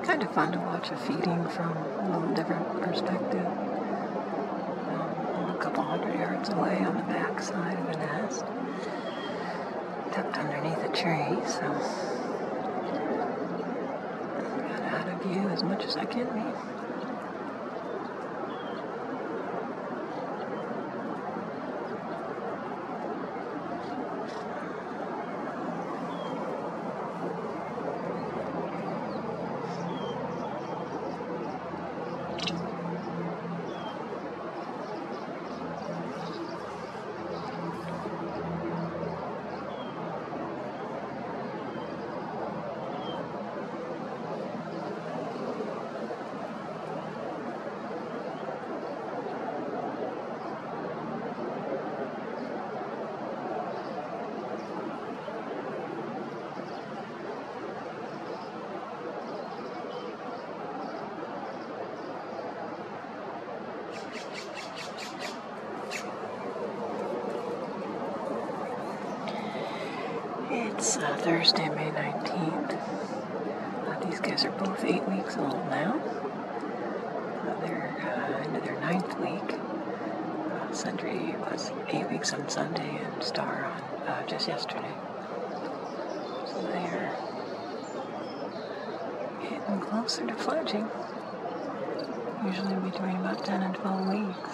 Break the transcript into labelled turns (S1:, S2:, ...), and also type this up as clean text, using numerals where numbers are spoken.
S1: Kind of fun to watch a feeding from a little different perspective. I'm a couple hundred yards away on the back side of the nest, tucked underneath a tree, so got out of view as much as I can be. It's Thursday, May 19th. These guys are both 8 weeks old now. They're into their 9th week. Sundry was 8 weeks on Sunday and Star on just yesterday. So they're getting closer to fledging. Usually between about 10 and 12 weeks.